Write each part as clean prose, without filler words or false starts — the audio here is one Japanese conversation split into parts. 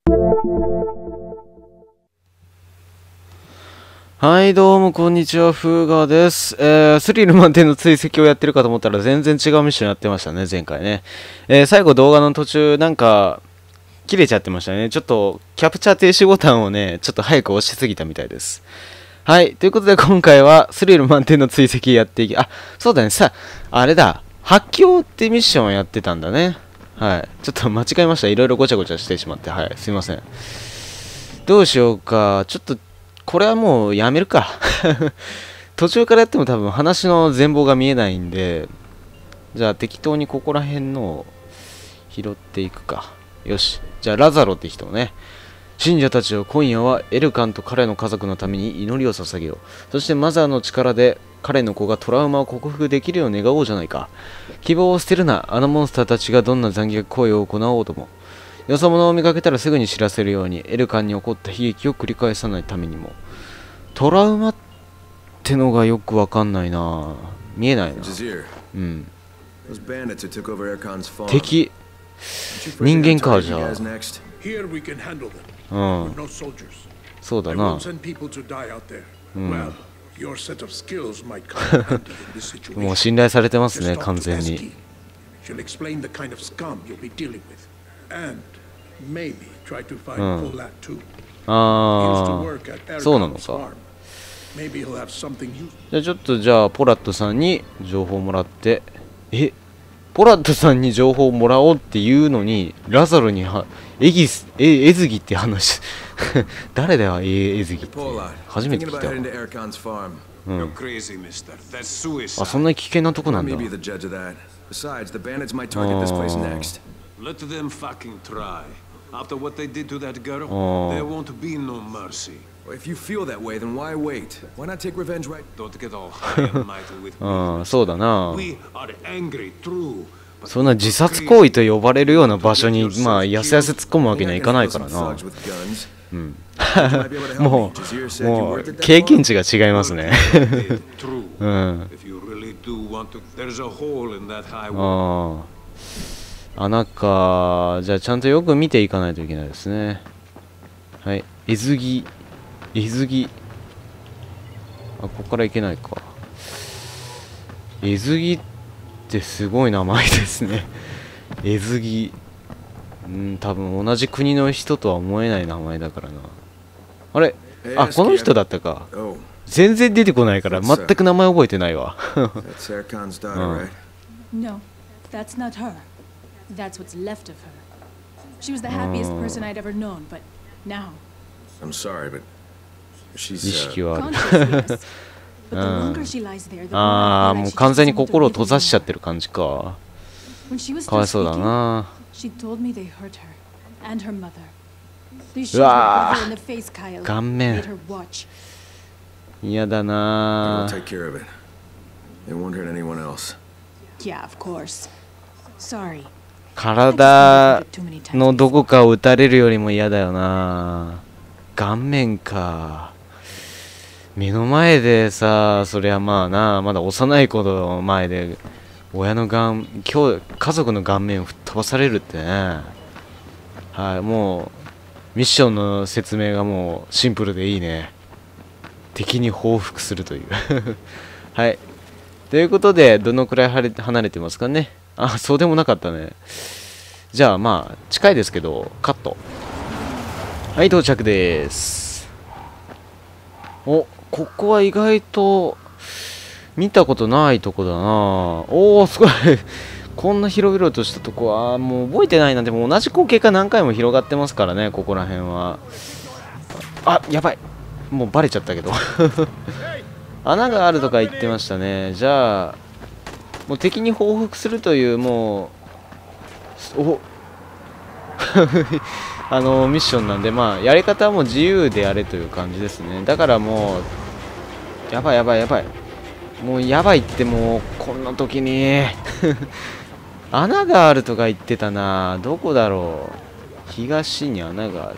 はい、どうもこんにちは、フーガーです。スリル満点の追跡をやってるかと思ったら全然違うミッションやってましたね、前回ね。最後動画の途中なんか切れちゃってましたね。ちょっとキャプチャー停止ボタンをね、ちょっと早く押しすぎたみたいです。はい、ということで今回はスリル満点の追跡やっていき、そうだね、あれだ、発狂ってミッションをやってたんだね。はい、ちょっと間違えました。いろいろごちゃごちゃしてしまって、はい、すいません。どうしようか、ちょっと、これはもうやめるか。途中からやっても多分話の全貌が見えないんで、じゃあ適当にここら辺のを拾っていくか。よし。じゃあラザロって人ね。信者たちを今夜はエルカンと彼の家族のために祈りを捧げよう。そしてマザーの力で彼の子がトラウマを克服できるよう願おうじゃないか。希望を捨てるな。あのモンスターたちがどんな残虐行為を行おうとも。よそ者を見かけたらすぐに知らせるように、エルカンに起こった悲劇を繰り返さないためにも。トラウマってのがよくわかんないな。見えないな。うん。敵。人間か、じゃあ。うん。そうだな。うん。もう信頼されてますね、完全に。そうなのか。じゃあポラットさんに情報をもらって、ポラットさんに情報をもらおうっていうのにラザロにエズギって話誰だよ、エズギって初めて聞いたわ。うん、そんな危険なとこなんだ。 After what they did to that girl, there won't be no mercy. If you feel that way, then why wait? Why not take revenge right? Don't get all high and mighty with me. そうだな。 We are angry, true. そんな自殺行為と呼ばれるような場所にまあやすやす突っ込むわけにはいかないからな。うん。もう経験値が違いますね。うん。穴か。じゃあちゃんとよく見ていかないといけないですね。はい。えずぎ。ここから行けないか。えずぎってすごい名前ですね。えずぎ。多分同じ国の人とは思えない名前だからな。あれ、この人だったか。全然出てこないから全く名前覚えてないわ。 That's what's left of her. She was the happiest person I'd ever known, but now. I'm sorry, but she's 意識はある。 Conscious, yes. But the longer she lies there, the more もう完全に心を閉ざしちゃってる感じか。 When she was かわい still そうだ speaking, な。 she told me they hurt her and her mother. They shot her brother in the face, Kyle. 顔面 Made her watch. 嫌だ I'll な。 take care of it. They won't hurt anyone else. Yeah, of course. Sorry. 体のどこかを撃たれるよりも嫌だよな。顔面か。目の前でさ、そりゃまあな、まだ幼い子の前で親の家族の顔面を吹っ飛ばされるってね。はい、もうミッションの説明がもうシンプルでいいね。敵に報復するというはい、ということでどのくらい離れてますかね。そうでもなかったね。じゃあまあ近いですけどカット。はい、到着です。ここは意外と見たことないとこだな。すごいこんな広々としたとこはもう覚えてないな。でも同じ光景が何回も広がってますからね、ここら辺は。やばい、もうバレちゃったけど穴があるとか言ってましたね。じゃあもう敵に報復するというもうミッションなんで、まあやり方はもう自由でやれという感じですね。だからもうやばいもうやばいって、もうこんな時に穴があるとか言ってたな。どこだろう。東に穴がある。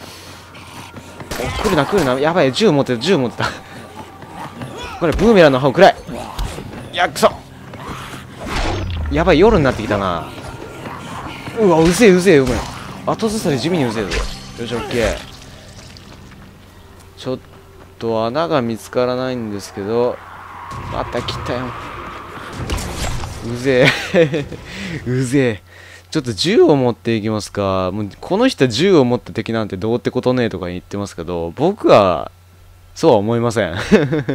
来るな。やばい、銃持ってたこれブーメランの刃くらい。くそ。やばい、夜になってきたな。うわ、うぜえ、お前。後ずさり地味にうぜえぞ。 よし、オッケー。ちょっと穴が見つからないんですけど、また来たよ。うぜえうぜえ。ちょっと銃を持っていきますか。もうこの人は銃を持った敵なんてどうってことねえとか言ってますけど、僕はそうは思いません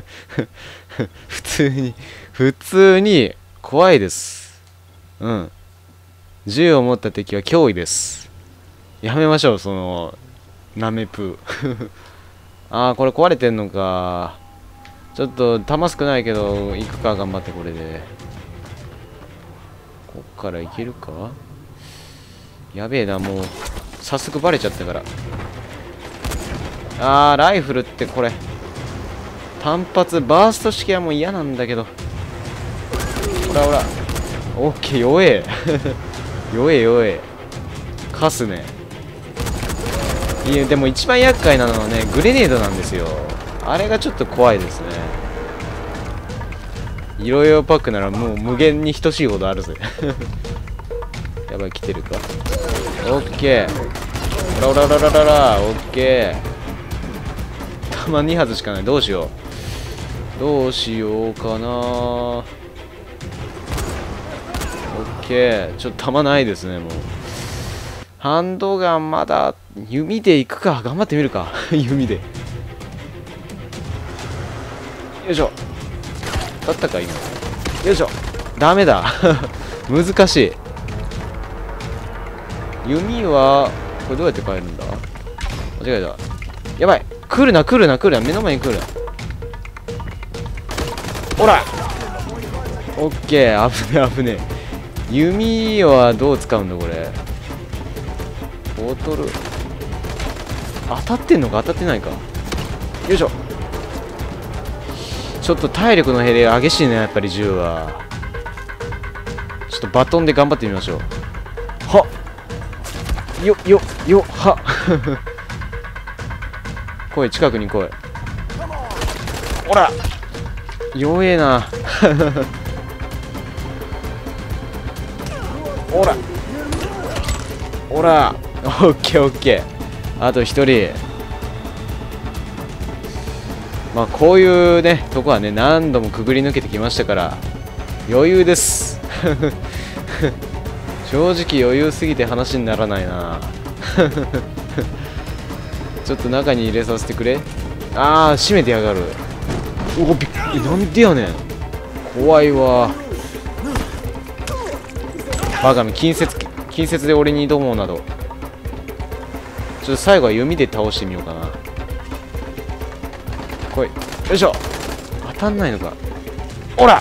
普通に怖いです。うん。銃を持った敵は脅威です。やめましょう、そのナメプあー、これ壊れてんのか。ちょっと弾少ないけど行くか、頑張って。これでこっから行けるか。やべえな、もう早速バレちゃったから。あー、ライフルってこれ単発バースト式はもう嫌なんだけど。ほらほら、オッケー。弱え弱え弱え。カスね。いや、でも一番厄介なのはね、グレネードなんですよ。あれがちょっと怖いですね。色々パックならもう無限に等しいほどあるぜやばい、来てるか。オッケー。ほらほらほらほらほら、オッケー。弾2発しかない。どうしようどうしようかな。オッケー。ちょっと弾ないですね。もうハンドガンまだ弓で行くか。頑張ってみるか弓で。よいしょ。だったか今。よいしょ。ダメだ難しい。弓はこれどうやって変えるんだ。間違えた。やばい、来るな来るな来るな、目の前に来る。ほら、オッケー。危ね危ね。弓はどう使うんだこれ。ボトル当たってんのか当たってないか。よいしょ。ちょっと体力の減り激しいね、やっぱり銃は。ちょっとバトンで頑張ってみましょう。はっよよよはっ来い、近くに来い。ほら弱えなほらほら、オッケーオッケー。あと一人。まあこういうねとこはね、何度もくぐり抜けてきましたから余裕です正直余裕すぎて話にならないなちょっと中に入れさせてくれ。ああ、閉めてやがる。おお、なんでやねん。怖いわ。バカめ、近接で俺に挑もうなど。ちょっと最後は弓で倒してみようかな。来い。よいしょ。当たんないのか。ほら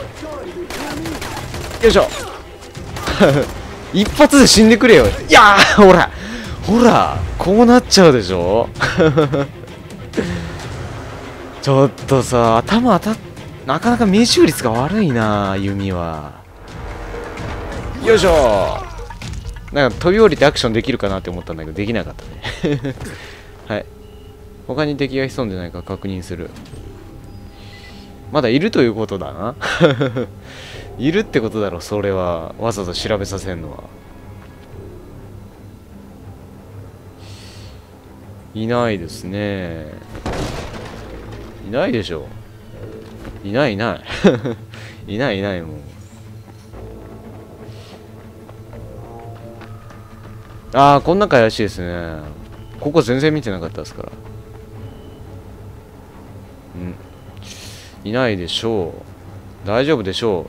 よいしょ一発で死んでくれよ。いやー、ほらほら、こうなっちゃうでしょちょっとさ、頭なかなか命中率が悪いな、弓は。よいしょ。なんか飛び降りてアクションできるかなって思ったんだけど、できなかったねはい、他に敵が潜んでないか確認する。まだいるということだないるってことだろ、それは。わざわざ調べさせんのは。いないですね。いないでしょ。いないいないいないいない。もうああ、こん中怪しいですね。ここ全然見てなかったですから。いないでしょう。大丈夫でしょ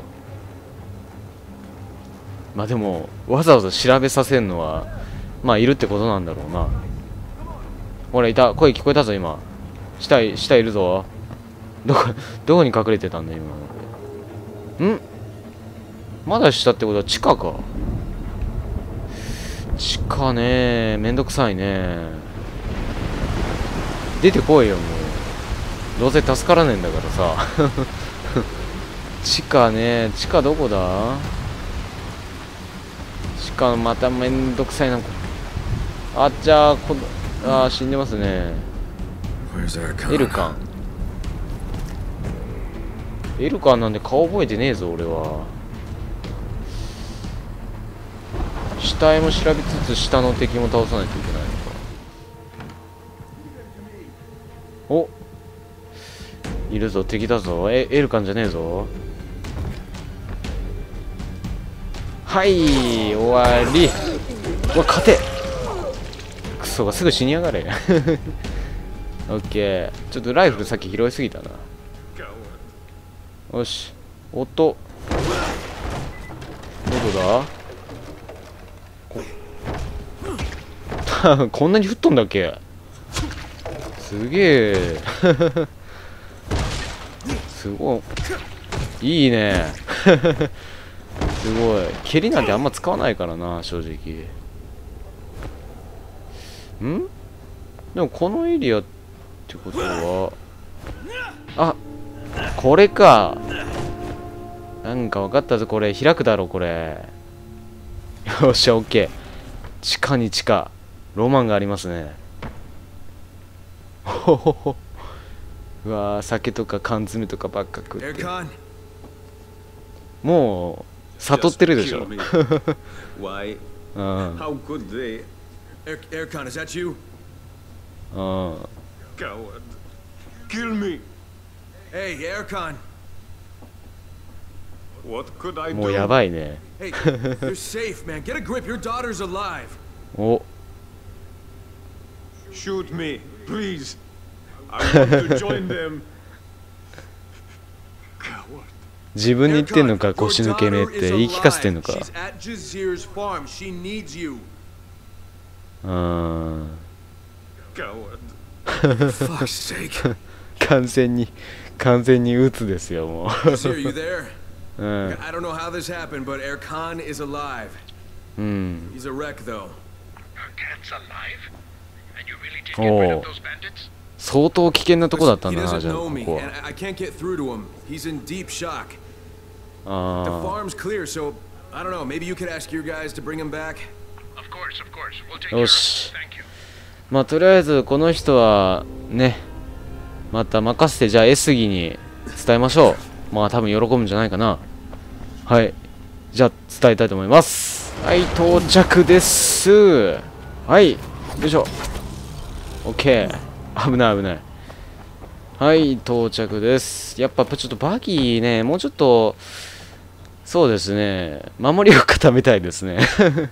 う。まあでもわざわざ調べさせんのはまあいるってことなんだろうな。ほら、いた。声聞こえたぞ今。下いるぞ。どこに隠れてたんだ今の。まだ下ってことは地下か。地下ね、めんどくさいね。出てこいよもう。どうせ助からねえんだからさ地下ね、地下どこだ。地下まためんどくさいな。あっちゃー、死んでますね。エルカンなんで顔覚えてねえぞ俺は。下絵も調べつつ下の敵も倒さないといけないのか。 お、いるぞ、敵だぞ。エルカンじゃねえぞ。はい、終わり。うわ、勝て。クソがすぐ死にやがれ。オッケー。ちょっとライフルさっき拾いすぎたな。よし。音。どこだ？こんなに吹っ飛んだっけ？すげえ。すごい。いいね。すごい。蹴りなんてあんま使わないからな、正直。ん？でもこのエリアってことは、あ、これか。なんか分かったぞ、これ。開くだろ、これ。よっしゃ、オッケー。地下に地下。ロマンがありますね。ほほほ。うわー、酒とか缶詰とかばっか食って。もう、悟ってるでしょ。 Why? うん。 How could they? Aircon, is that you? うん。 Coward. Kill me. Hey, Aircon. What could I do? もうやばいね。 Hey, you're safe, man. Get a grip. Your daughter's alive. お。 Shoot me, please. I want to join them. Coward. 自分に言ってんのか、腰抜けめって言い聞かせてんのか。 She's at Jazir's farm. She needs you. Coward. Fuck's sake. 完全に鬱ですよ、もう。 Jazir, you there? うん。 I don't know how this happened, but Erkan is alive. うん。 He's a wreck, though. Erkan's alive? And you really did get rid of those bandits? 相当危険なとこだったんだな、 He じゃあ doesn't こ know me, こ and I can't get through to him. He's in deep shock. は。 The あ farm's clear, so I don't know. Maybe you could ask your guys to bring him back. Of course, of course. We'll take あ。 care よ of it. し。 Thank you. まあとりあえずこの人はね、また任せて、じゃあエスギに伝えましょう。まあ多分喜ぶんじゃないかな。はい。じゃあ伝えたいと思います。はい、到着です。はい。よいしょ。OK。危ない危ない。はい、到着です。やっぱちょっとバギーね、もうちょっと、そうですね、守りを固めたいですね。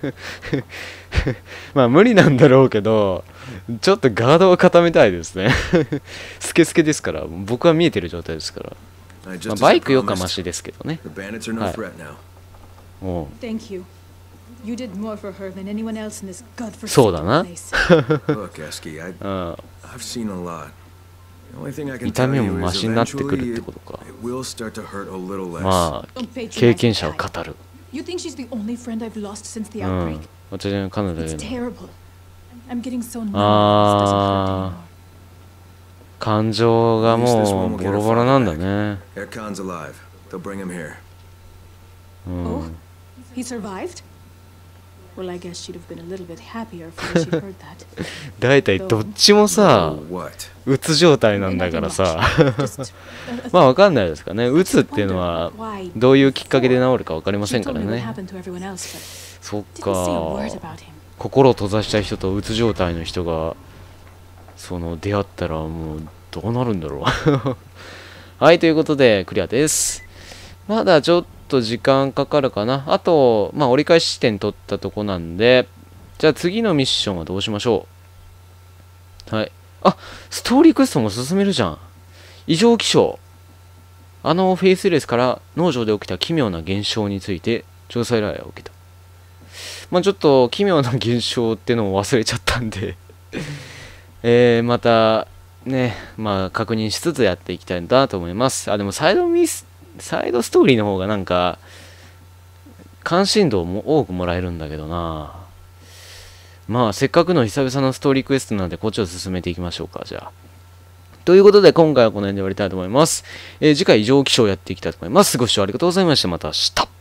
まあ無理なんだろうけど、ちょっとガードを固めたいですね。スケスケですから、僕は見えてる状態ですから。まあ、バイクよかましですけどね。はい。おう。 Thank you. You did more for her than anyone else in this そうだ godforsaken な。 Look, Esky, うん。 I've seen a lot. The only thing I can 痛 tell み you もマ is シになってく eventually るって it ことか。 will start to hurt a little less. まあ、 Don't patronize 経験者を the guy. 語る。 You think she's the only friend I've lost since the う outbreak? ん。私のカナダ It's での terrible. I'm getting so numb. This doesn't hurt あ anymore. 感情がもうボロボロなんだね。 Erkan's alive. They'll bring him here. う Oh, ん。 he survived? Well, I guess she'd have been a little bit happier if she'd heard that. だいたいどっちもさ、 What? うつ状態なんだからさ。 Just a まあわかんないですかね。うつっていうのは why どういうきっかけで治るかわかりませ she んか told ら me what ね。 happened to everyone else, but そっ didn't say a word か。 about him. 心を閉ざした人とうつ状態の人がその出会ったらもうどうなるんだろう。はい、ということでクリアです。まだちょっと時間かかるかな。あと、まあ折り返し地点取ったとこなんで、じゃあ次のミッションはどうしましょう。はい。あ、ストーリークエストも進めるじゃん。異常気象。フェイスレスから農場で起きた奇妙な現象について調査依頼を受けた。まあちょっと奇妙な現象っていうのを忘れちゃったんでまたね、まあ確認しつつやっていきたいなと思います。あ、でもサイドストーリーの方がなんか関心度も多くもらえるんだけどな。まあせっかくの久々のストーリークエストなんでこっちを進めていきましょうか。じゃあということで今回はこの辺で終わりたいと思います。次回異常気象をやっていきたいと思います。ご視聴ありがとうございました。また明日。